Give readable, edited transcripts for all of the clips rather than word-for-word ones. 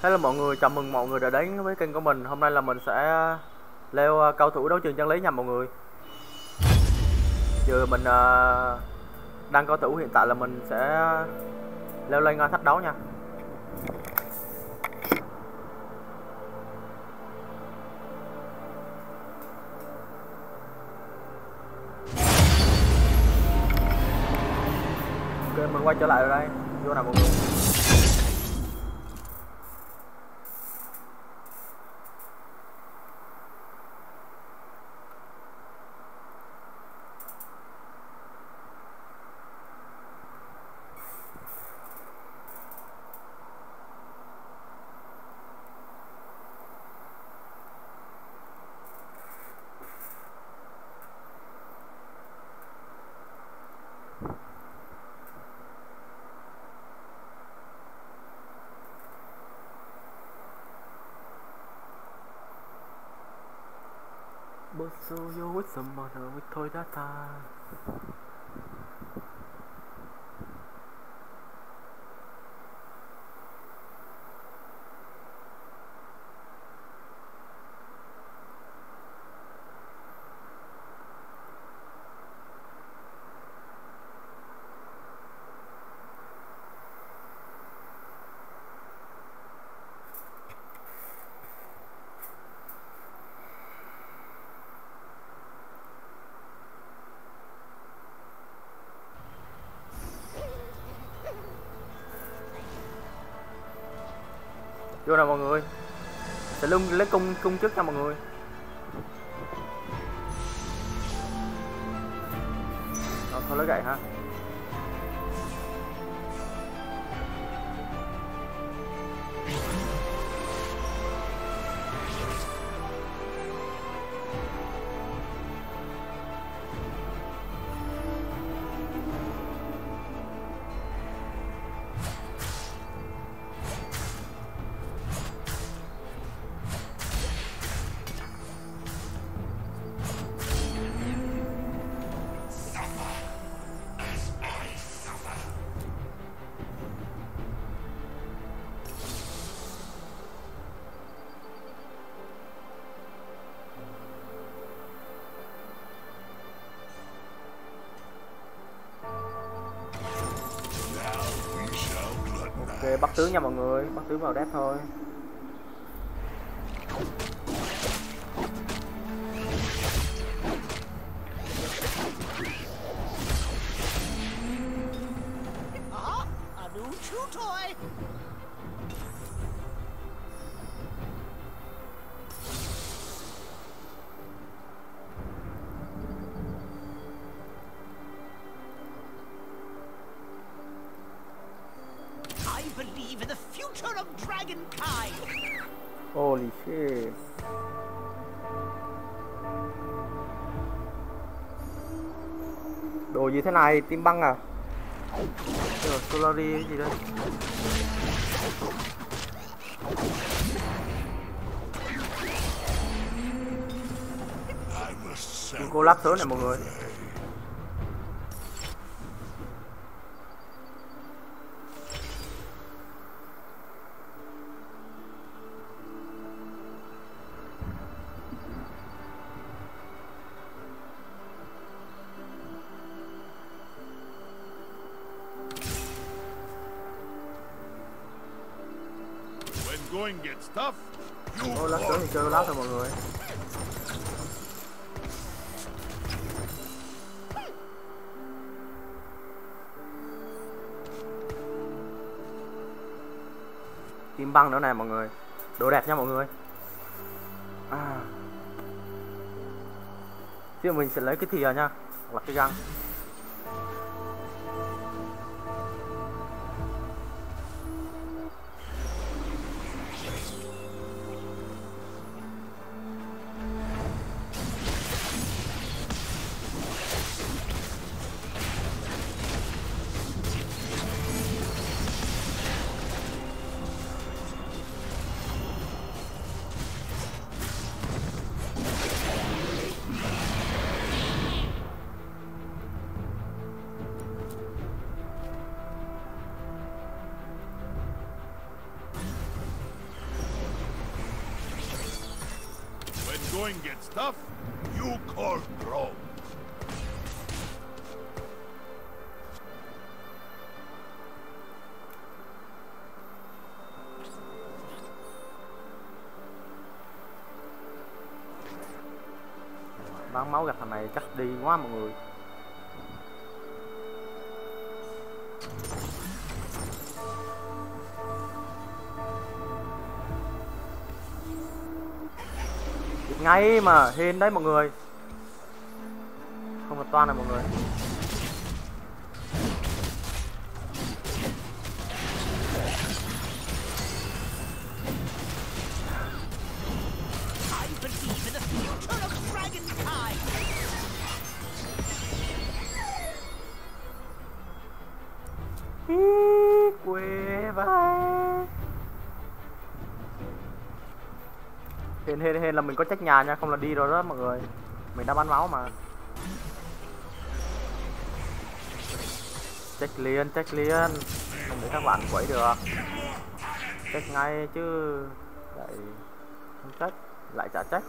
Hello mọi người, chào mừng mọi người đã đến với kênh của mình. Hôm nay là mình sẽ leo cao thủ đấu trường chân lý nha mọi người. Giờ mình đang cao thủ, hiện tại là mình sẽ leo lên thách đấu nha. Ok, mình quay trở lại rồi đây. Vô nào mọi người. But so you with some other with toy data. Vô nào mọi người. Sẽ luôn lấy cung trước nha mọi người. Thôi lấy gậy ha. Ok, bắt tướng nha mọi người, bắt tướng vào đét thôi. Believe in the future of dragonkind. Holy shit. Đồ gì thế này, tim băng à? Rồi, Solari cái gì đây? Cô lắp sớm này mọi người. Going gets tough. Ô, lát tới thì chơi lát thôi mọi người. Kim băng nữa này mọi người. Đồ đẹp nha mọi người. Chứ mình sẽ lấy cái thìa nha, hoặc là cái găng. going gets tough, you call bro. Bán máu gặp thằng này chắc đi quá mọi người. Giết ngay mà, hên đấy mọi người. Không là toan này mọi người. I believe in the future of dragonkind. Quê vai. Hên là mình có trách nhà nha, không là đi rồi đó mọi người. Mình đã bán máu mà. Trách liền, không để các bạn quẩy được. Trách ngay chứ. Vậy không trách, lại trả trách.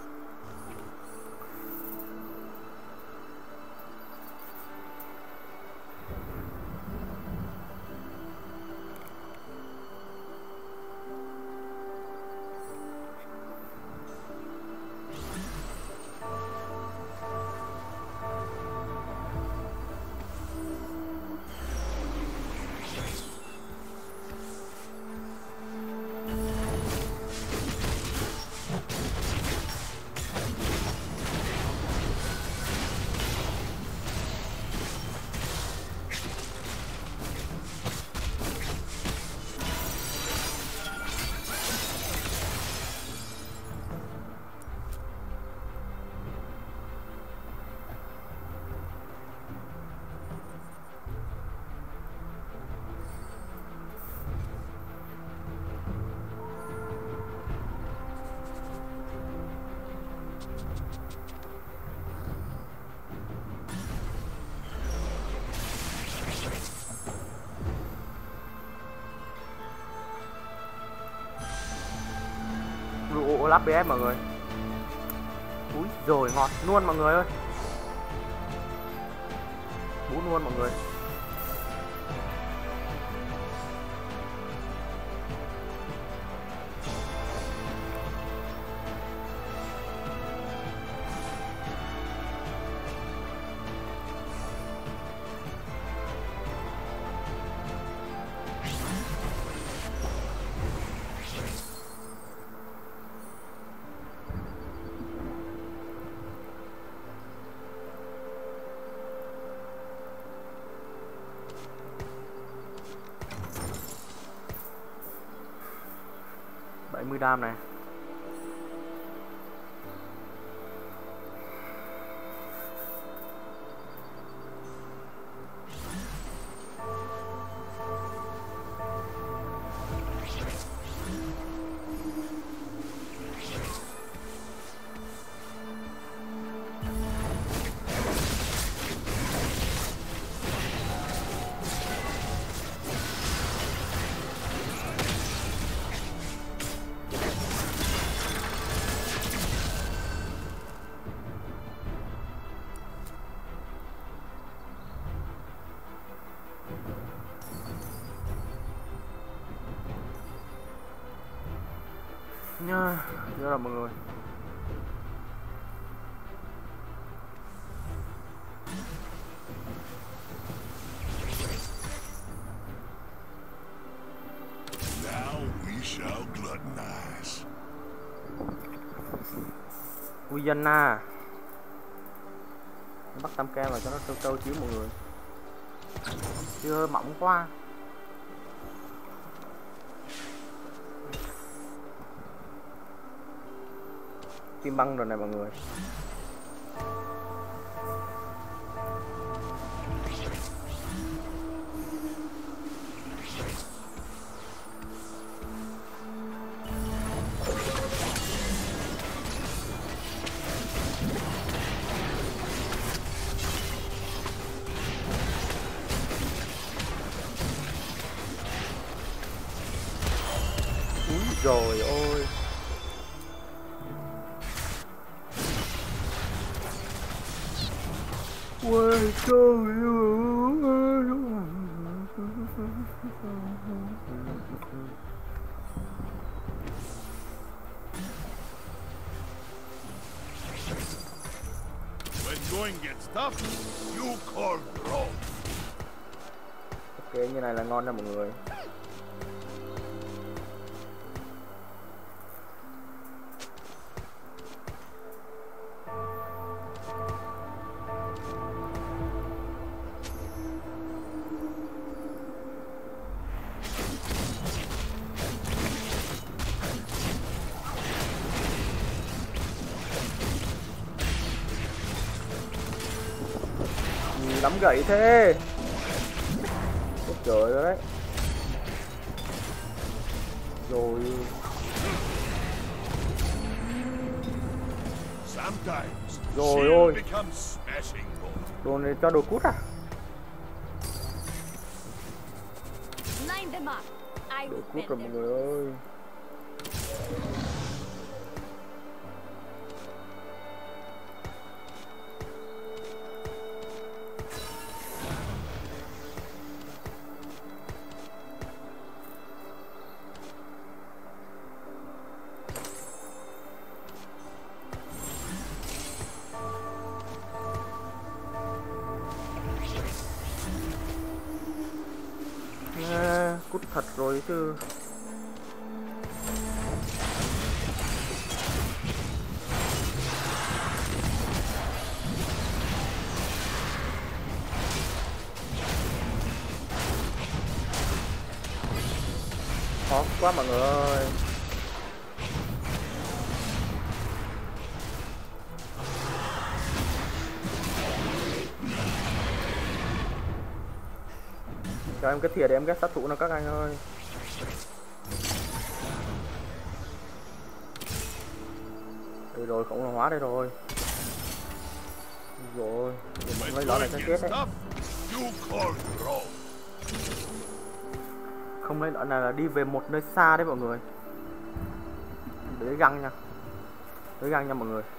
Lắp BF mọi người. Úi rồi ngọt luôn mọi người ơi. Bú luôn mọi người. Đam này. Nhớ rồi mọi người. Now we shall gluttonize. Guyana. Bắt tam kem vào cho nó trâu chiếu mọi người. Chưa mỏng quá. Kim băng rồi này mọi người. Úi dồi ôi. Ôi trời ơi. When going gets tough, you call bro. Ok, như này là ngon nha mọi người. Lắm gậy thế. Ôi trời ơi đấy. Rồi. Sometimes Rồi ôi. shield becomes smashing ball. Đồ này cho đồ cút à? Line them up. I Đồ will cút rồi bend mọi them. người ơi. Cút thật rồi chứ. Khó quá mọi người ơi. Cho em cái thìa để em ghét sát thủ nào các anh ơi. Đây rồi, khổng lồ hóa đây rồi. Rồi, When lấy lõi này going sẽ chết gets đấy. tough, you call bro. Không lấy lõi này là đi về một nơi xa đấy mọi người. Để găng nha. Để găng nha mọi người.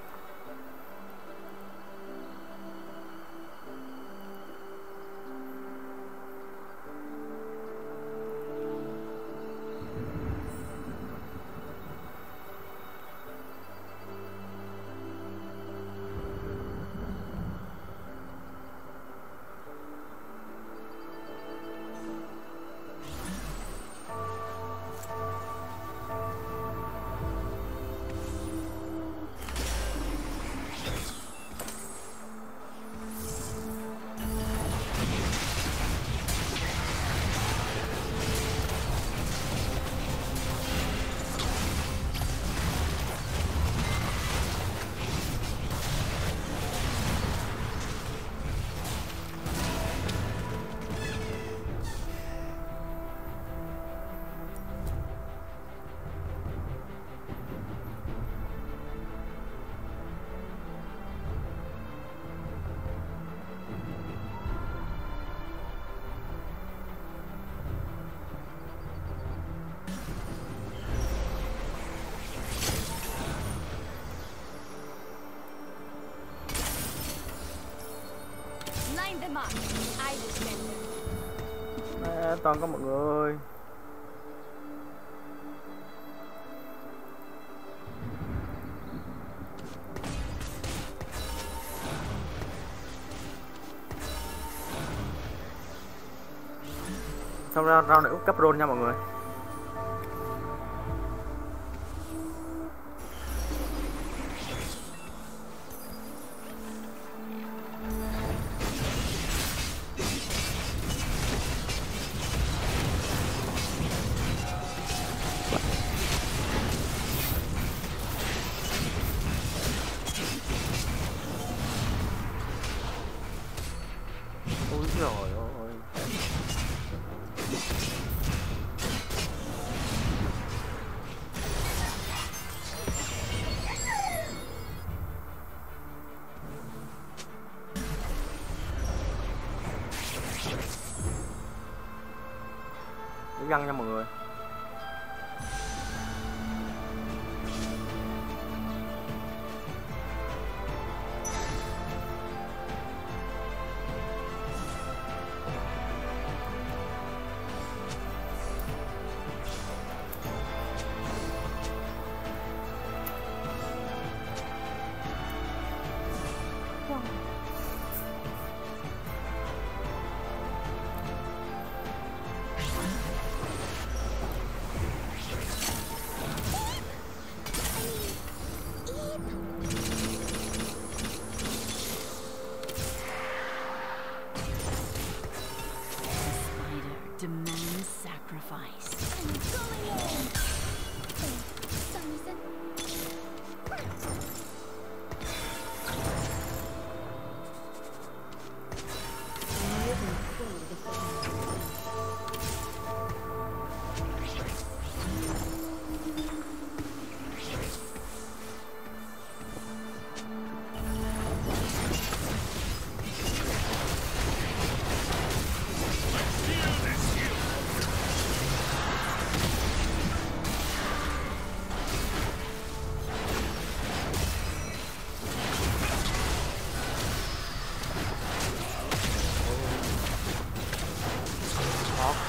Line them up. I will bend them. Toàn có mọi người. Xong ra round này úp cấp roll nha mọi người. Ôi trời ơi. Găng nha mọi người.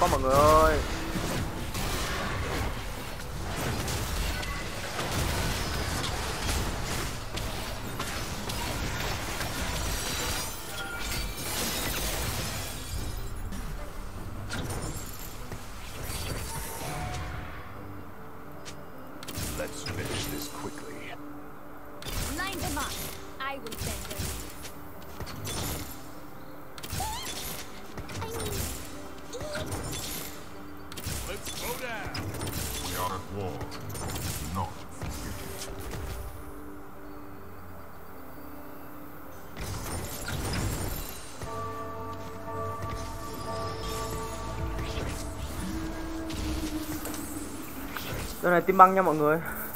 mọi người ơi. Let's finish this quickly. Line them up. I will send them. Let's go down. We are at war. Do not forget it. Đây này, tim băng nha mọi người.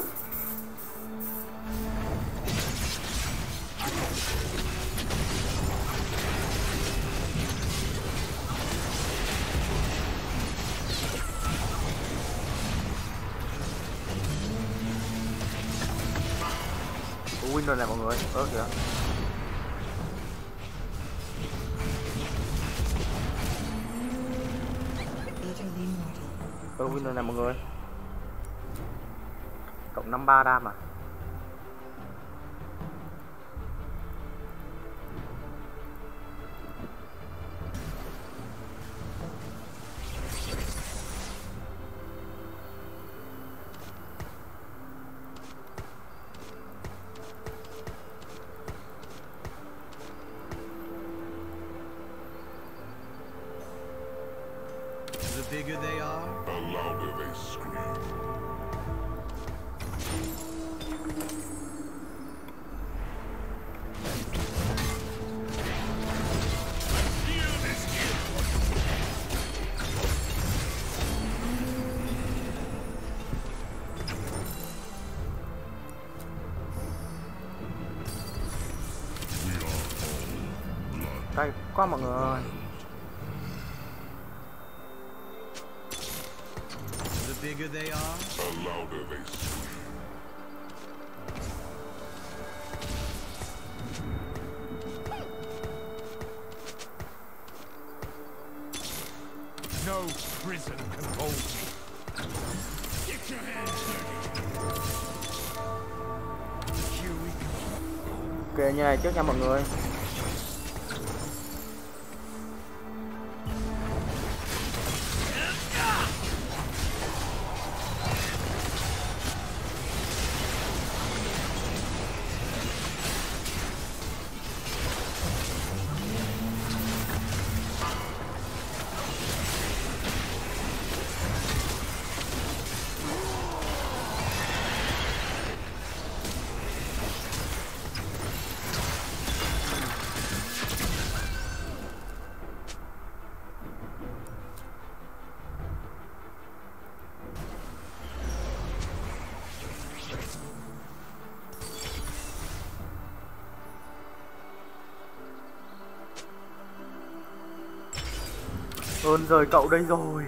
Win rồi này mọi người. Kìa. Win rồi này mọi người. Cộng 53 đam à. The bigger they are, The louder they scream. Đây, quá mọi người. the bigger they are, The louder they scream. No prison can hold me. Get your hands dirty. Here we go. Ok, như này trước nha mọi người. Ơn rời cậu đây rồi.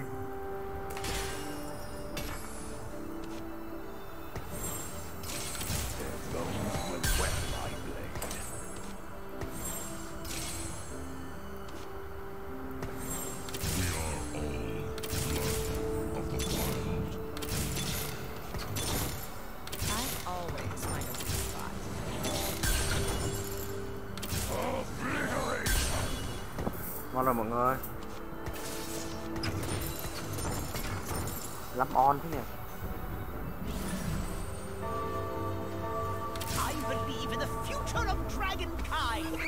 Ngon rồi mọi người. Lắm on thế nhỉ. I believe in the future of dragonkind.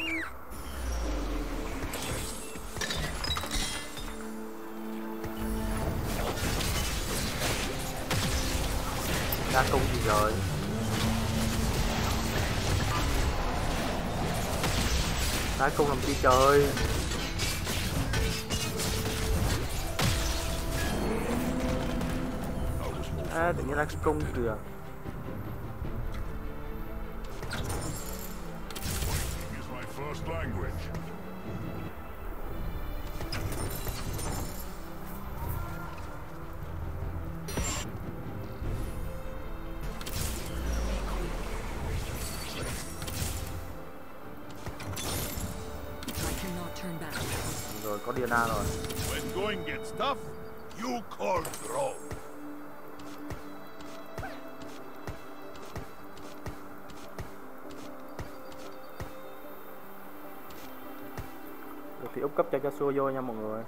Ra cung gì rồi. Ra cung làm chi trời. À, tự nhiên là cung kìa. Is my first language. Rồi có Diana rồi. When going gets tough, you call grow? Được thì úp cấp cho xua vô nha mọi người.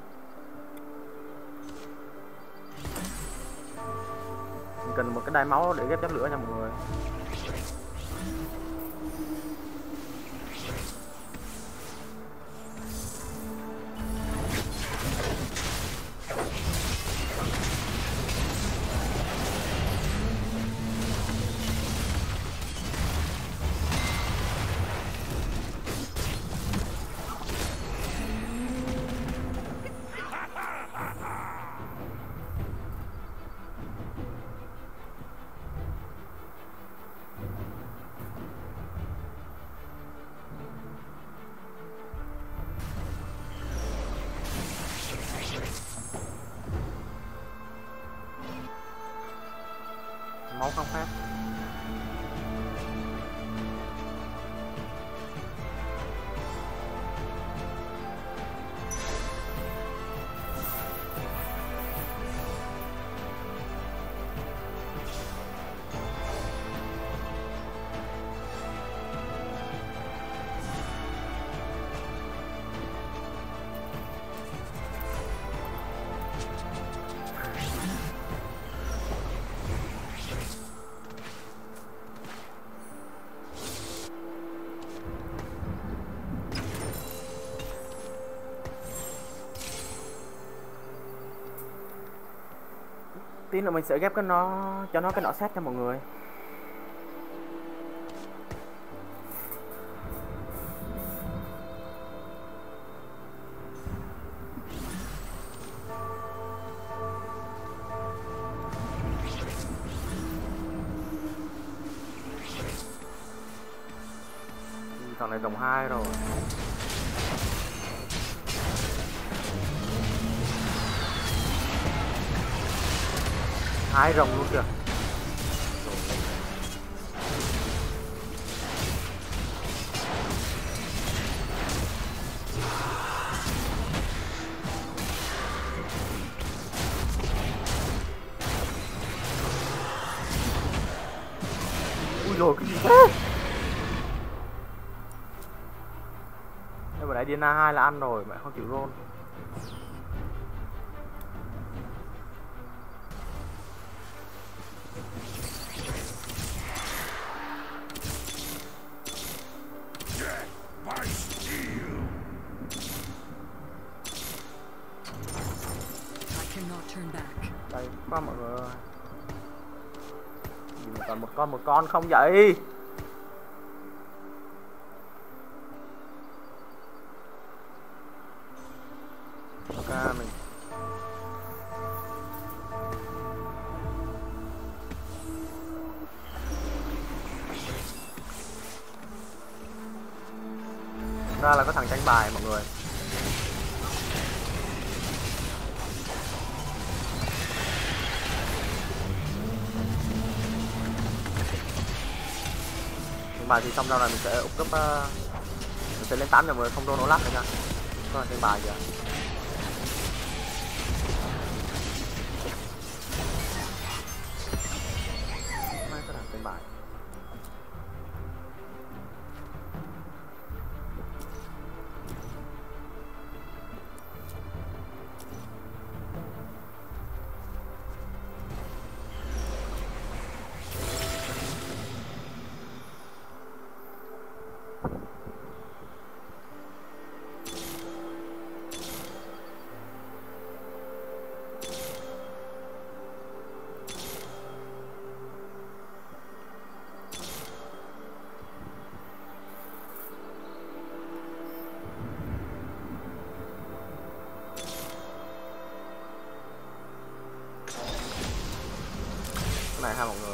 Mình cần một cái đai máu để ghép chất lửa nha mọi người. Máu không phát. Tí nữa mình sẽ ghép cái cho nó cái nọ set cho mọi người. Thằng này rồng 2 rồi. Hai rồng luôn kìa. Ui dồi, cái gì thế? Đây vừa nãy Diana 2 là ăn rồi, mẹ không chịu roll. Đây, qua mọi người. Gì mà còn một con không vậy? Ok mình. Ra là có thằng tranh bài mọi người. Bài thì xong đâu này mình sẽ úp cấp mình sẽ lên 8 rồi không đô nổ lắc nữa nha. Có là trên bài kìa. Mấy cái thằng trên bài. Này ha mọi người.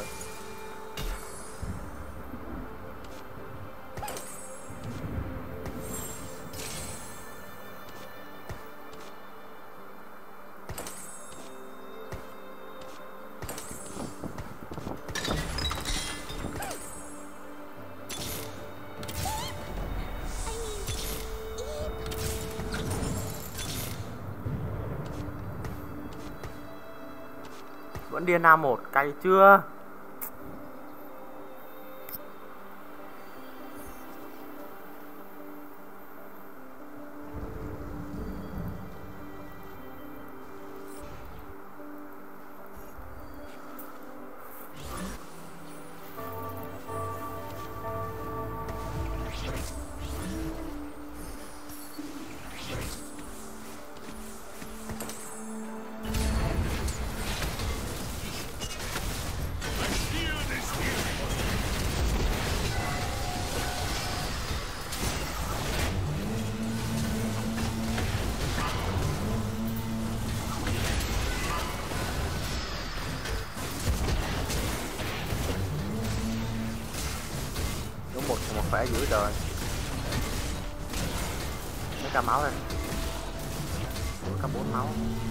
điên A1 cay chưa? Một khỏe dữ trời. Mấy ca máu đây. Cả 4 máu.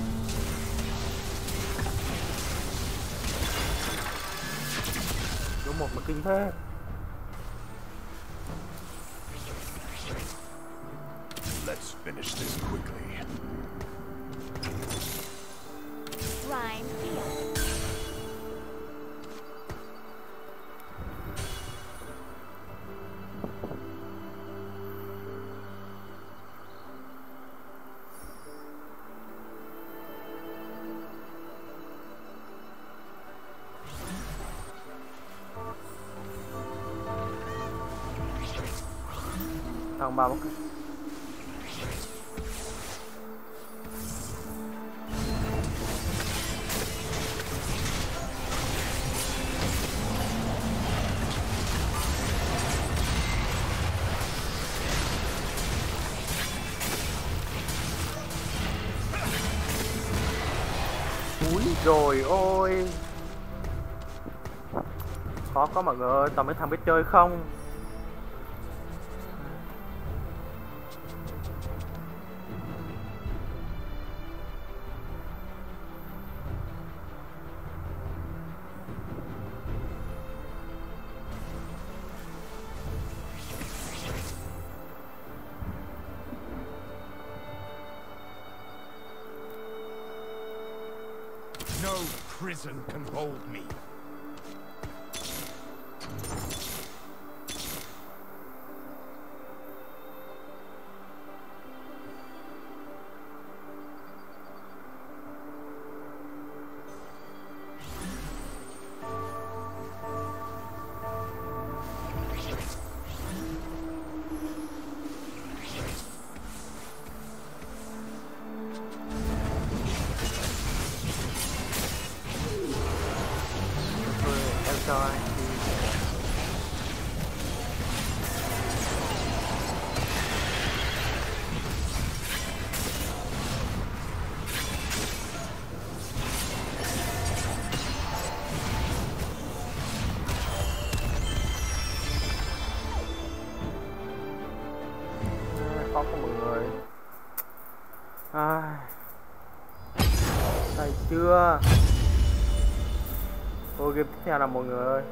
Đúng một mà kinh thế. Let's finish this quickly. Rhyme field. Thằng ba mất. Úi rồi ôi. Khó có mọi người ơi, toàn mấy thằng biết chơi không. No prison can hold me. Rồi. Khó của mọi người. Đây chưa? Ô game tiếp theo là mọi người ơi.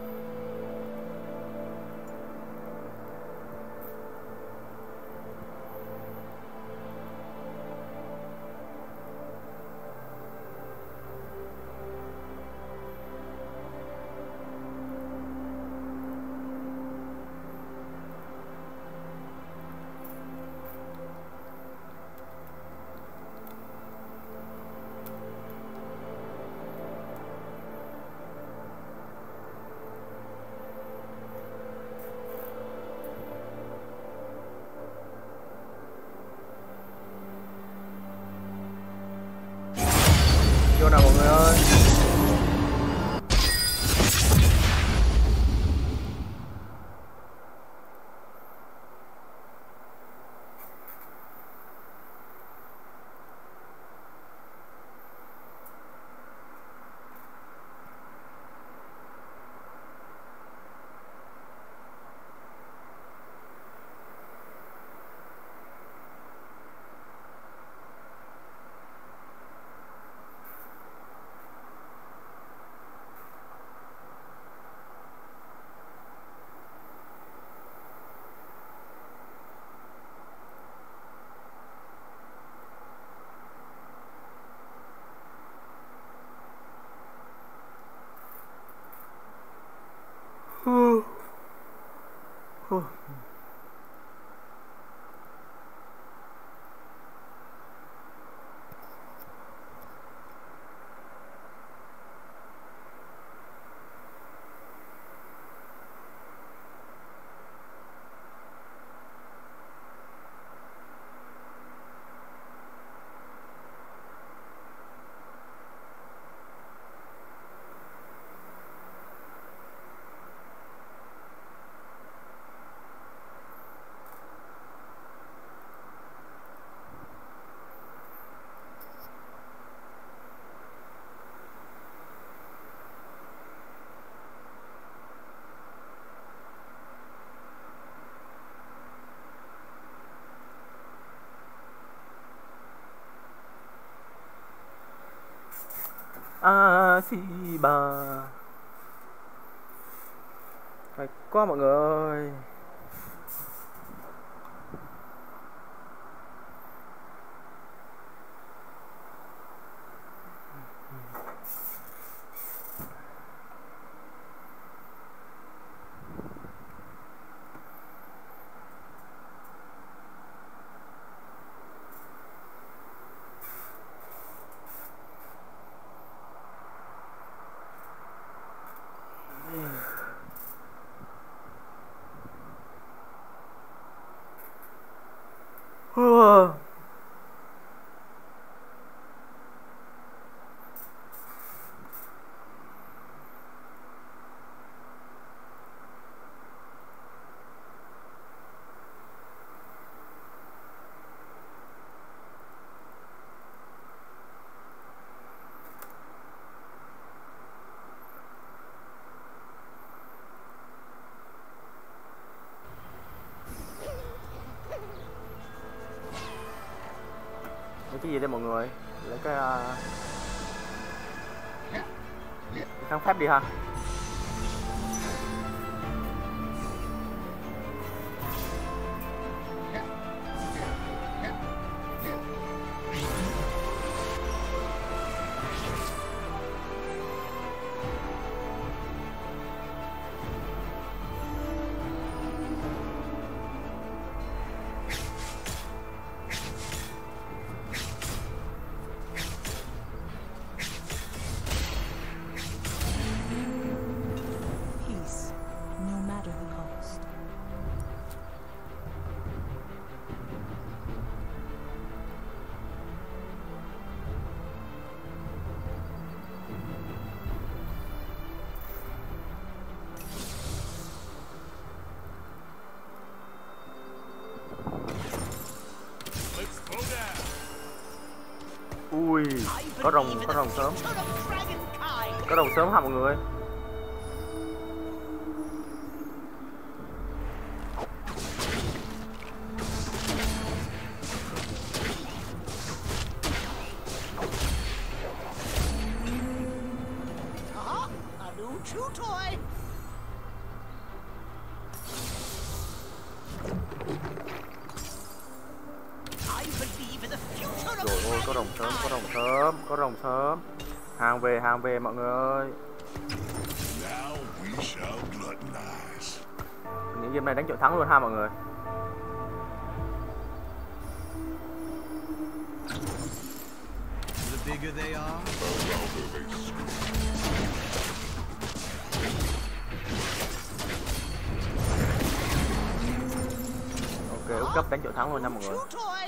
Ba phải quá mọi người ơi. Lấy cái gì đây mọi người? Lấy cái kháng phép đi ha. Ui, có rồng sớm. Có rồng sớm hả mọi người? Trời ơi, có rồng sớm. Hàng về mọi người ơi. Những game này đánh chỗ thắng luôn ha mọi người. Ok, úp cấp đánh chỗ thắng luôn nha mọi người.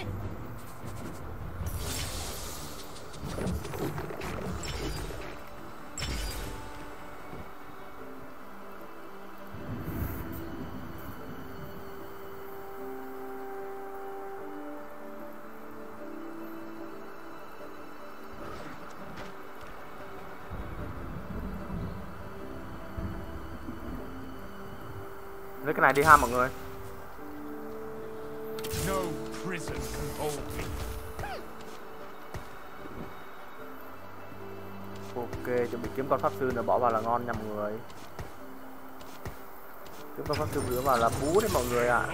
Lấy cái này đi ha mọi người. No prison can hold me. Ok, chuẩn bị kiếm con pháp sư nữa bỏ vào là ngon nha mọi người. Kiếm con pháp sư nữa vào là bú đấy mọi người ạ.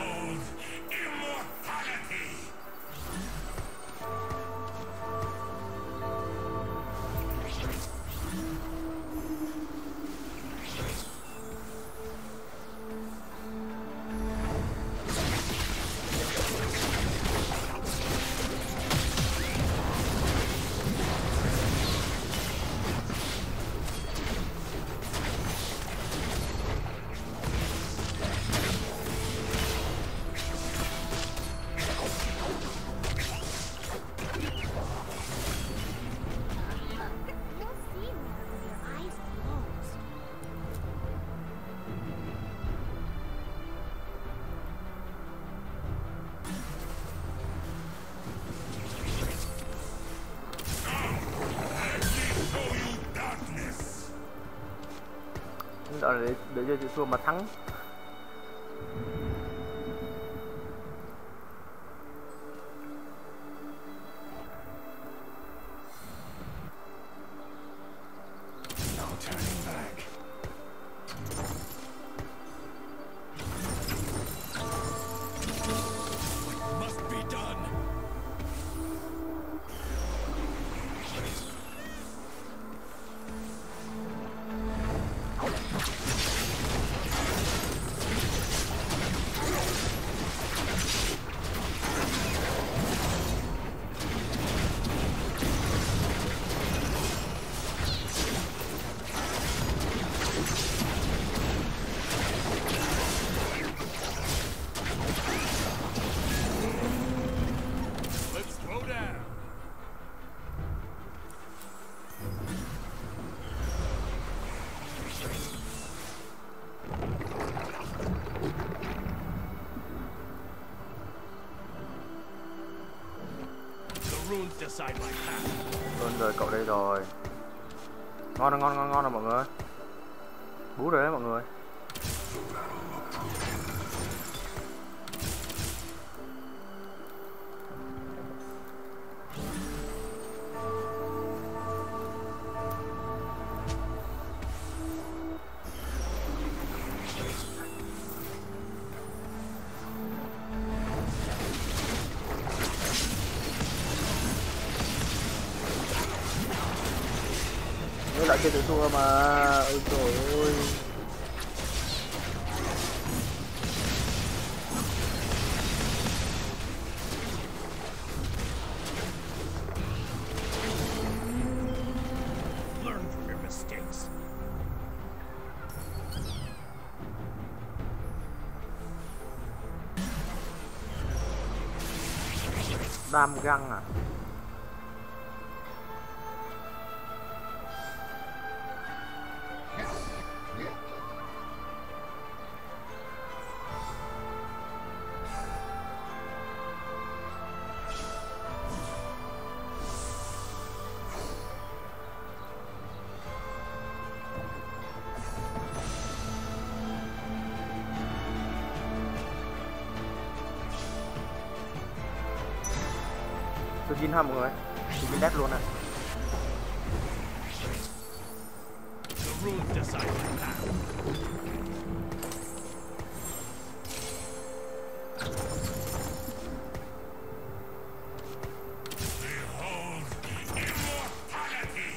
để cho chịu thua mà thắng. No turning back. Must be done. Let's throw down. The runes decide my path. Luôn rồi, cậu đây rồi. Ngon rồi mọi người. Bú rồi đấy mọi người. Nếu lại chưa tự thua mà. Ôi trời ơi. Learn from your mistakes. Đam găng à? Tôi chín ha mọi người. Tôi chín đét luôn ạ. The runes decide my path. Behold immortality.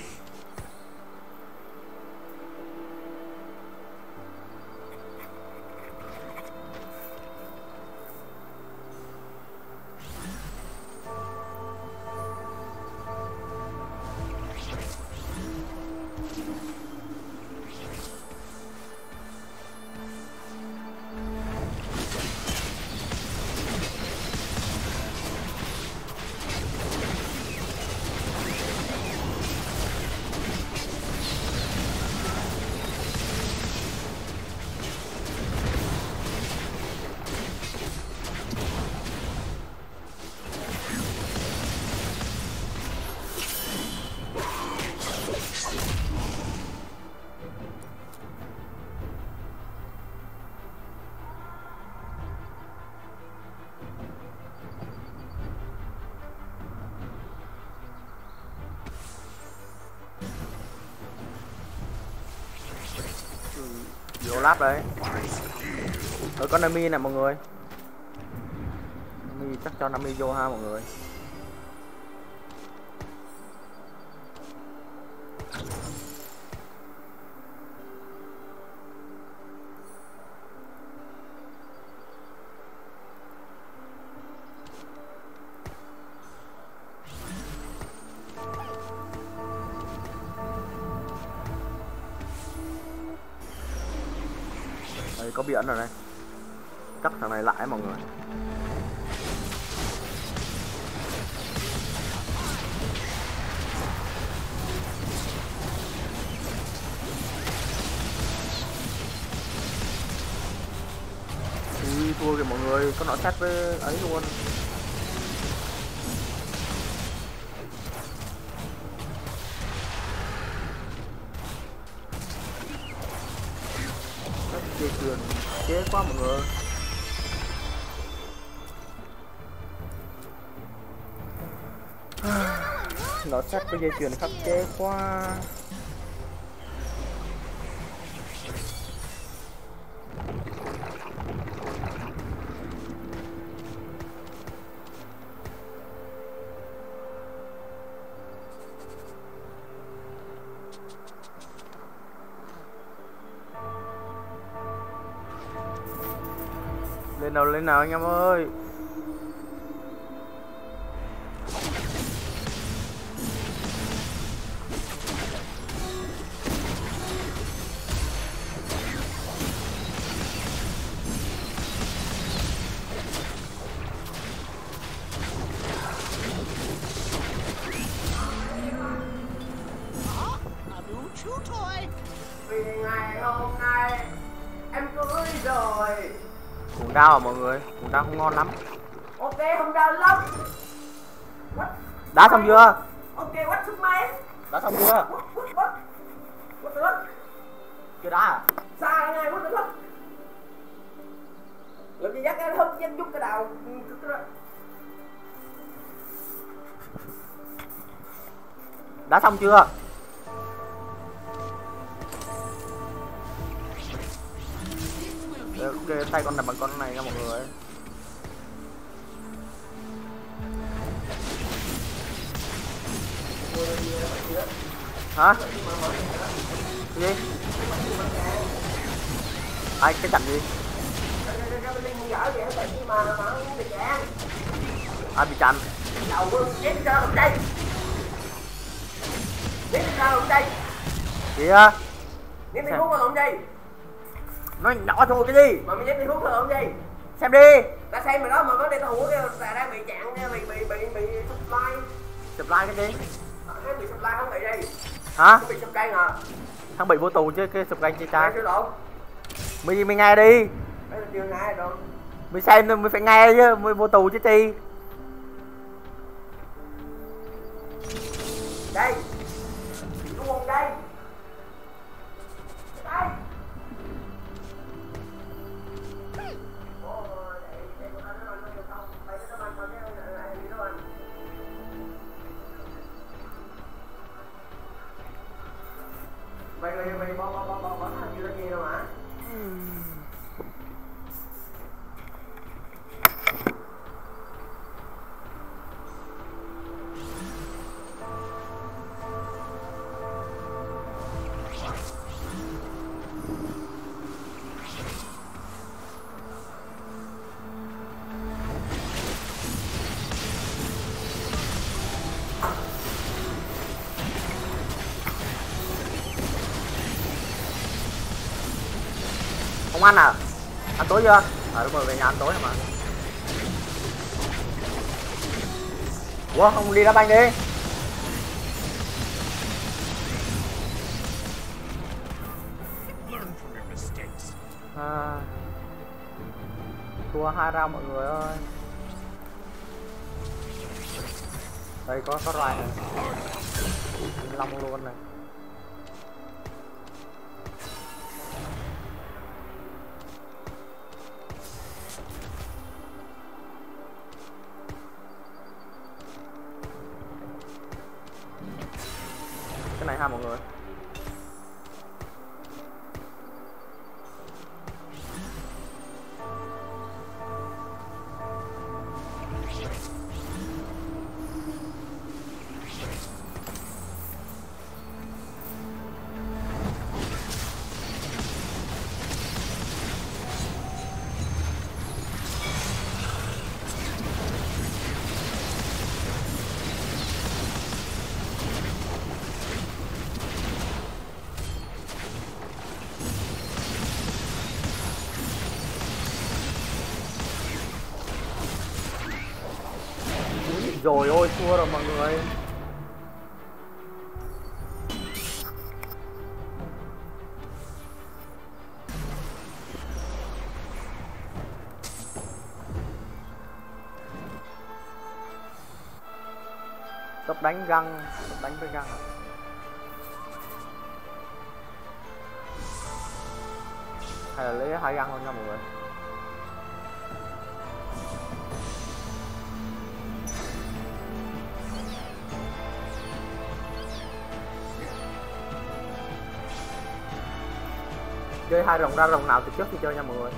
Vô lát đấy. Có Nami nè mọi người. Nami chắc cho Nami vô ha mọi người. Đây có biển rồi đây. Cắt thằng này lại mọi người. Ui, thua kìa mọi người, có nó sát với ấy luôn. dây chuyền chế quá mọi người. Nó sắt cái dây chuyền khắc chế quá. Lên nào anh em ơi. Vì ngày hôm nay em cưới rồi. Cuồng đao à mọi người, cuồng đao không ngon lắm. Ok, không đau lắm. Đá xong chưa? Ok, what took my? Đá xong chưa? What the fuck? Chưa đá à? Sai này, what the fuck? Làm gì dắt cái hấp dắt chút cái đầu. Đá xong chưa? Ok, tay con này bằng con này nha mọi người. Hả? Cái gì? Ai cái chặt gì? Ai bị chặn? Đầu chết ra làm đây. Chết ra làm đây. Kìa. Ném đi hút vào làm gì? Nó nhỏ thôi cái gì? Mà mày ném đi hút vào làm gì? Xem đi. Ta xem rồi đó mà vấn đề tao hút cái đang bị chặn nha, bị supply. Supply cái gì? Nó bị supply không bị đi. Hả? Nó bị supply à? Thằng bị vô tù chứ cái supply chơi Ai trai. chưa lộn? Mày nghe đi. Đấy là chưa nghe rồi. Mày xem thôi, mày phải nghe chứ, mày vô tù chứ chi. Đây. Đúng không đây? Đây. Mày bỏ thằng gì ra gì đâu hả? Không ăn à? Ăn tối chưa? Đúng rồi, về nhà ăn tối mà. Ủa, không đi đá banh đi. Learn from your mistakes. Thua 2 round mọi người ơi. Đây có loài này. Long luôn này. Cái này ha mọi người. Rồi ôi, thua rồi mọi người. Tập đánh găng, tập đánh với găng à? hay là lấy 2 găng thôi nha mọi người. Chơi 2 rồng ra rồng nào từ trước khi chơi nha mọi người.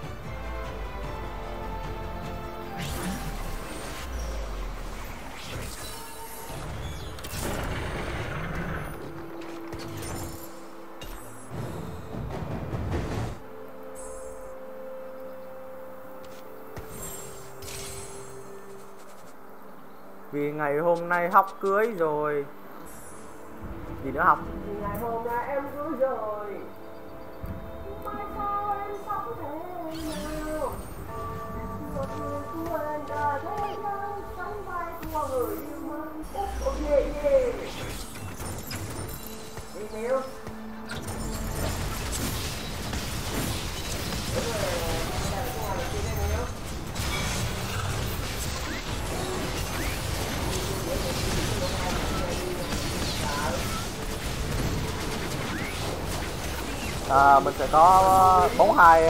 Vì ngày hôm nay học cưới rồi. Gì nữa học? Ngày hôm nay em cưới rồi. Mai sau em sống thế nào? Một người quên cả thế giới, sánh vai của người yêu mình. Oh yeah yeah. Đi Hiếu. Mình sẽ có 42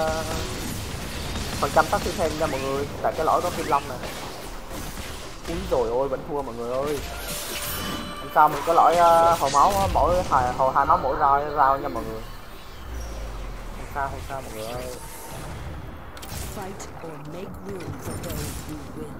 phần trăm tác thêm nha mọi người tại cái lỗi có kim long này. Úi rồi ôi vẫn thua mọi người ơi. Làm sao mình có lỗi hồi máu mỗi hồi 2 máu mỗi rau nha mọi người. Không sao mọi người ơi. Fight or make room for those who win.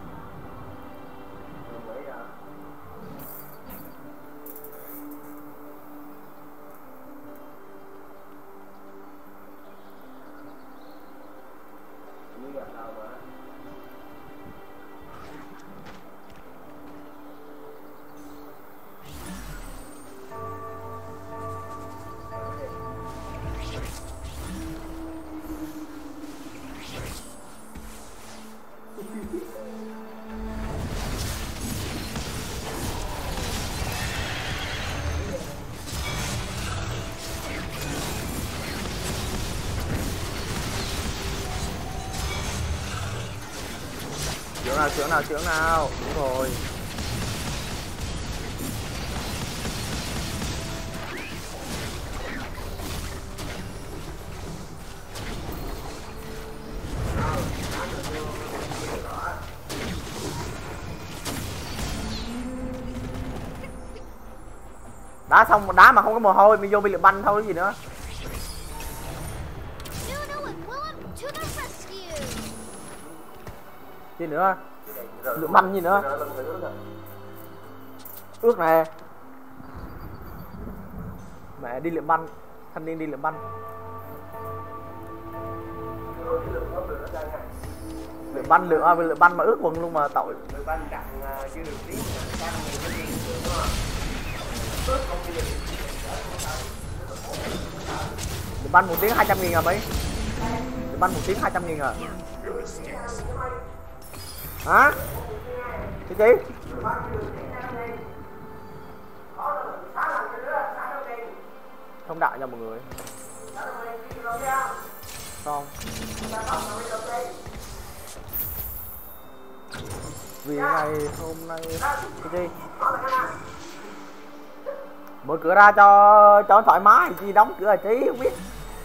Chưởng nào đúng rồi. Đá xong đá mà không có mồ hôi mình vô bị lượm banh thôi cái gì nữa. Gì nữa? Lượm banh gì nữa? Ước nè. Mẹ đi lượm banh, thanh niên đi lượm banh. Lượm banh mà ướt quần luôn mà tội. Lượm banh đặt chứ được tí mà lượm banh 1 tiếng 200.000 à mấy? Lượm banh 1 tiếng 200.000 à? Hả? Cái gì? Không đại nha mọi người. Không. Vì ngày hôm nay cái gì? Mở cửa ra cho thoải mái, chi đóng cửa trí không biết.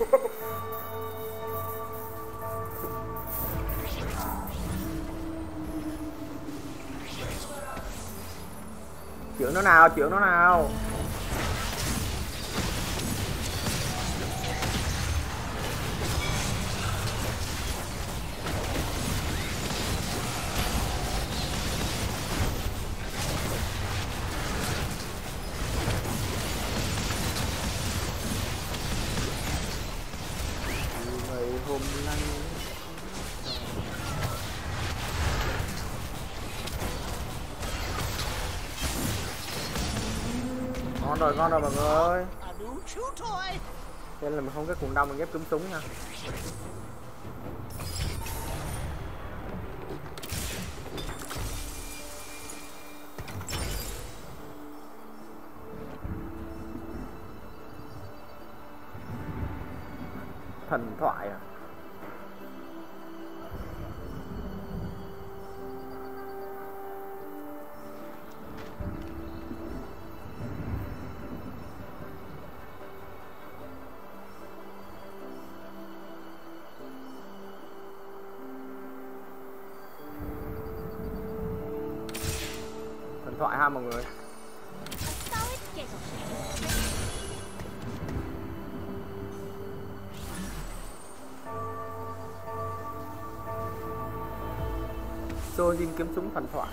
Chưởng nó nào. Ngày hôm nay ngon rồi mọi người ơi. Thế là mình không có cuồng đông mình ghép trúng súng nha. Thần thoại à? thoại ha mọi người. A solid giggle chain. Sojin kiếm súng thần thoại.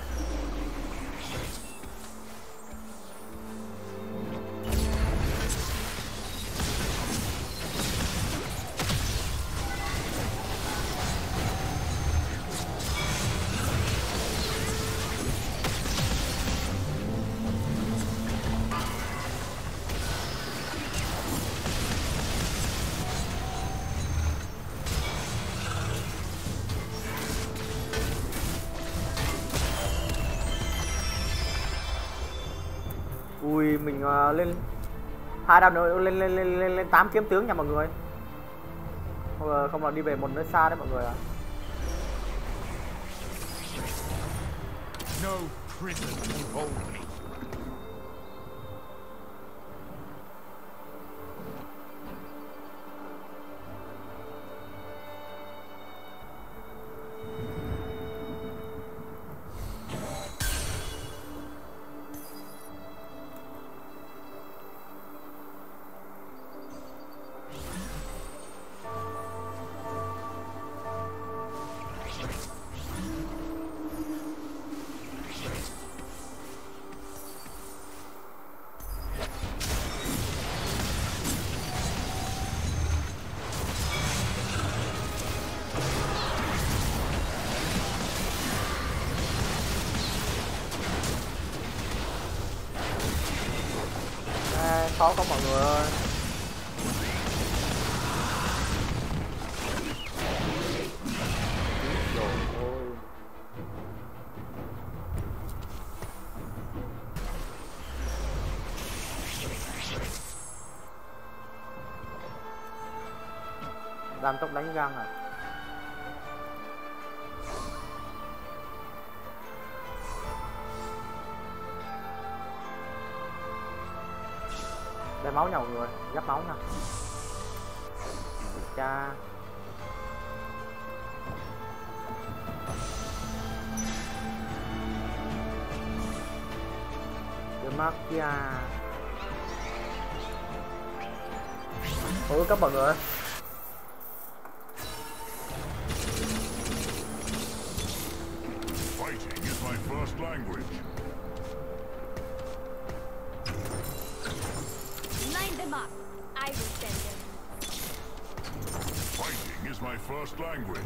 Ui mình lên 2 đam nữa, lên 8 kiếm tướng nha mọi người. Không là đi về một nơi xa đấy mọi người ạ. No prison can hold me. Khó có mọi người ơi. Đam tốc đánh găng à. Đây máu nha mọi người, gấp máu nha. Cha. Demacia. Ôi các bạn ơi. Fighting is my first language. Line them up. I will send them. Fighting is my first language.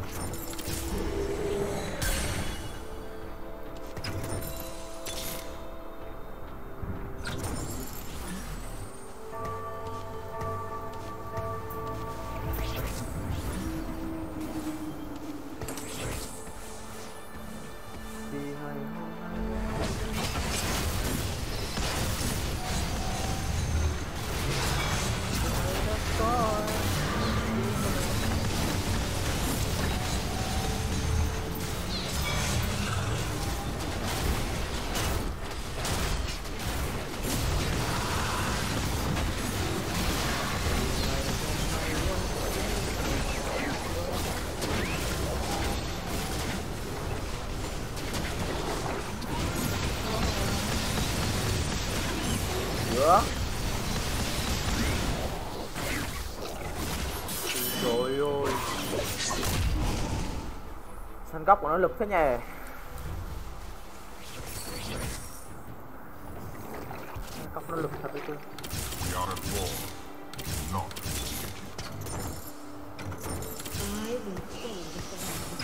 Nữa. Trời ơi. Sân góc của nó lực thế nhỉ. Sân góc nó lực thật đấy chứ. We are at war, not I will change the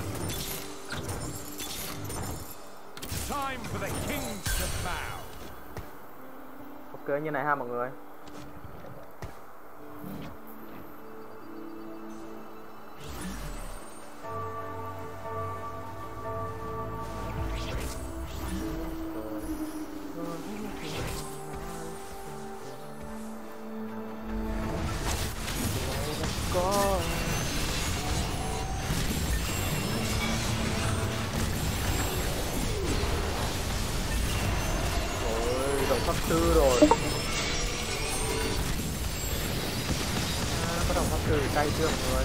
Time for the kings to bow. Ok như này ha mọi người. Pháp sư rồi. Có đồng pháp sư cay chưa mọi người?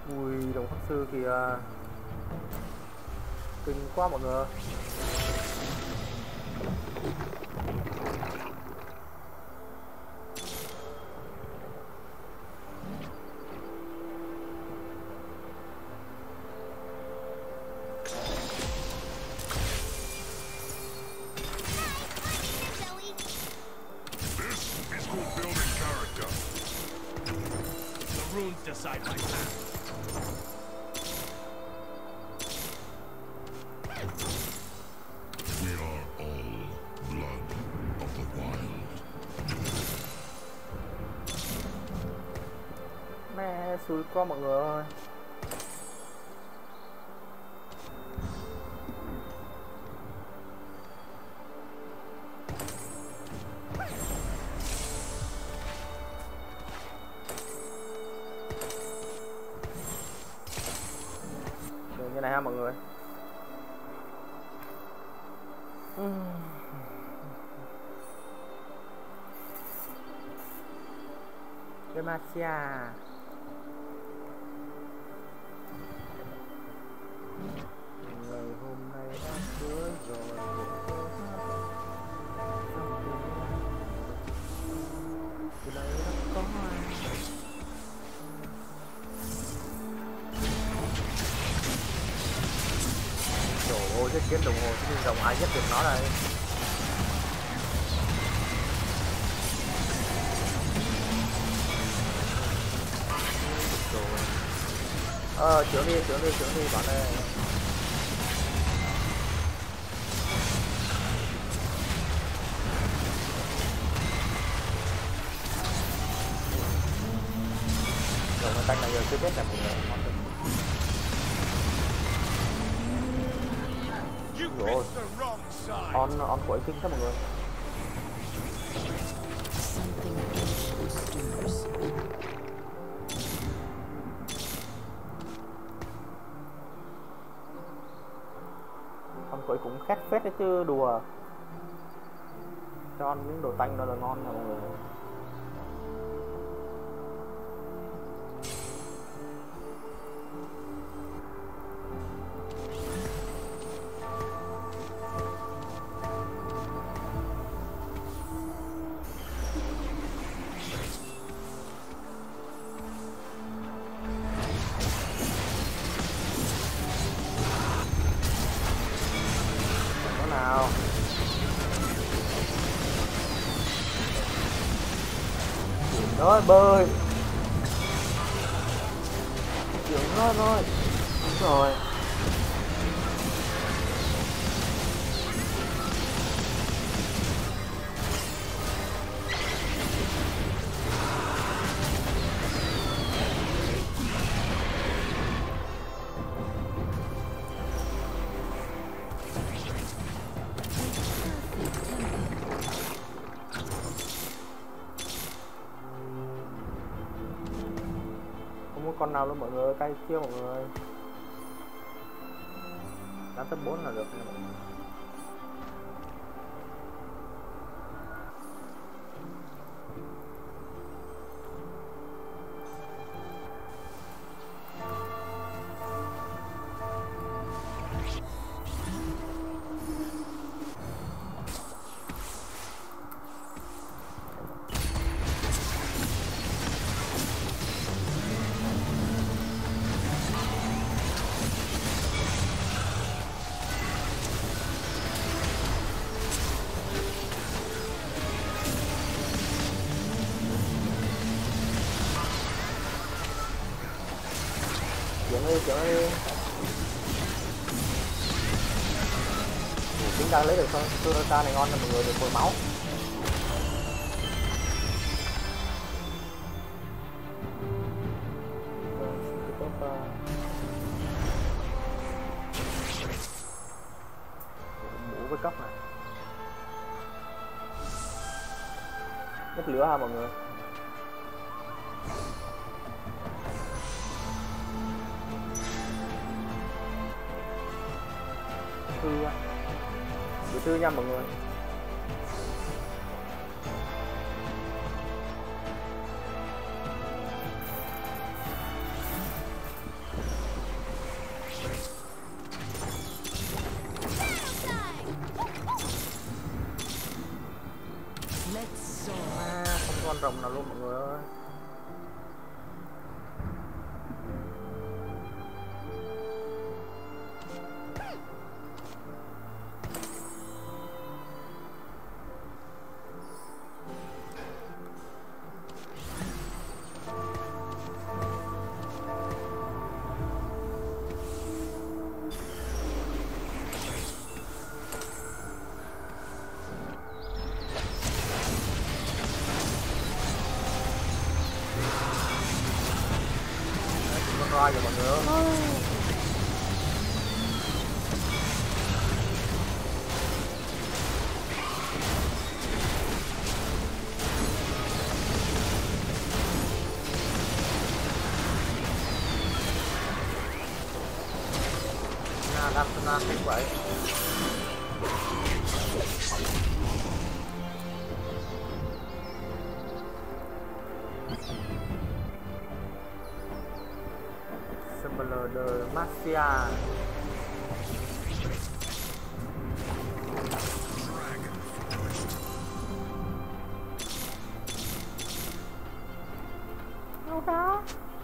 Ui, đồng pháp sư kìa. Kinh quá mọi người. Decide my path. We are all blood of the wild. Mẹ xui quá mọi người ơi. Như này ha mọi người. Demacia. Ngày hôm nay đã cưới rồi. Từ đây đã có ai. Trời ơi, cái kiếm đồng hồ nhưng rồng ai giết được nó đây. Trưởng đi bạn ơi. Rồng mà tanh này giờ chưa biết là mọi người. Rồi. On quẩy kinh đó mọi người. On quẩy cũng khét phết đấy chứ đùa. Cho ăn miếng đồ tanh đó là ngon nha mọi người. Rồi bơi. Chuyện nó thôi. Đúng rồi. Con nào luôn mọi người, cay chưa mọi người. Đánh top 4 là được nha mọi người. Chuyện ơi. Chúng ta lấy được con Turata này ngon là mọi người, được hồi máu. Mũ với cấp này. Nhấc lửa ha mọi người. Bữa trưa nha mọi người. con rồng nào luôn mọi người ơi. Rồi mọi người ơi. Đang như vậy. De Masia. Đâu đó?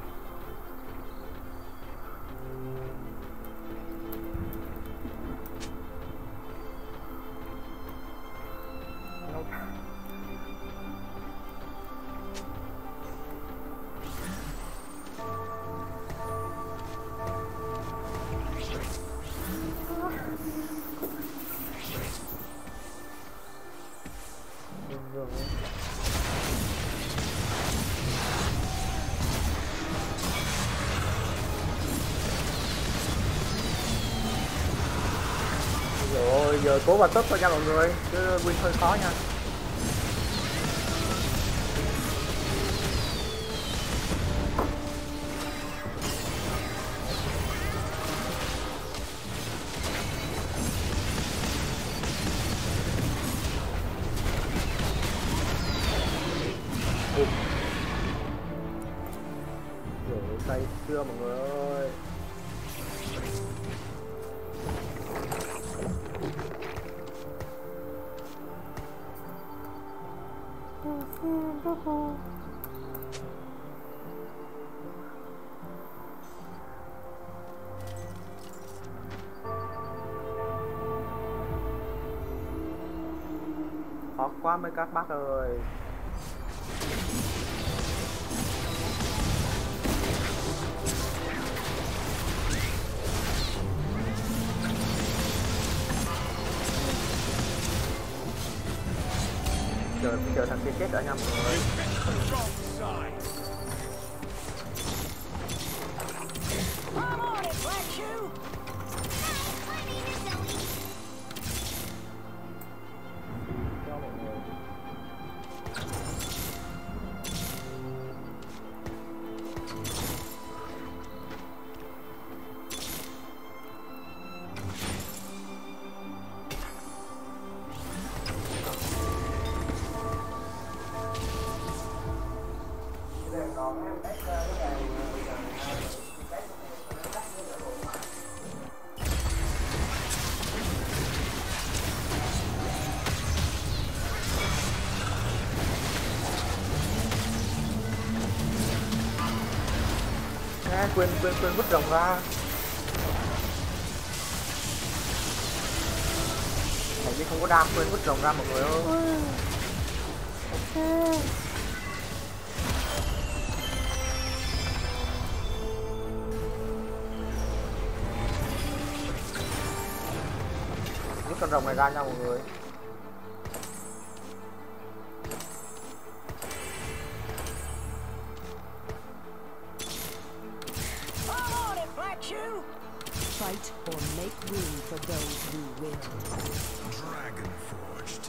Rồi giờ cố vào top thôi nha mọi người, chứ win hơi khó nha. Rồi tay chưa mọi người ơi. Khó quá mấy các bác ơi. Chờ thằng kia chết ở nha mọi người. Quên vứt rồng ra. Này như không có đam, quên vứt rồng ra mọi người ơi. Ok. Vứt con rồng này ra nha mọi người. Fight or make room for those who will. Dragon forged.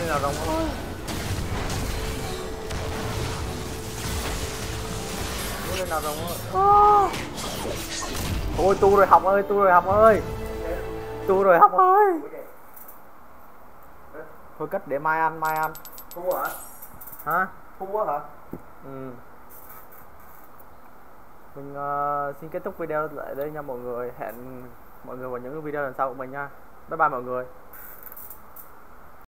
nào rồng ơi. Múa lên nào rồng ơi. Ôi tu rồi học ơi, tu rồi học ơi. Tu rồi học ơi. Thôi cất để mai ăn, mai ăn. Thua hả? Hả? Thua hả? Ừ. Mình xin kết thúc video lại đây nha mọi người. Hẹn mọi người vào những video lần sau của mình nha. Bye bye mọi người.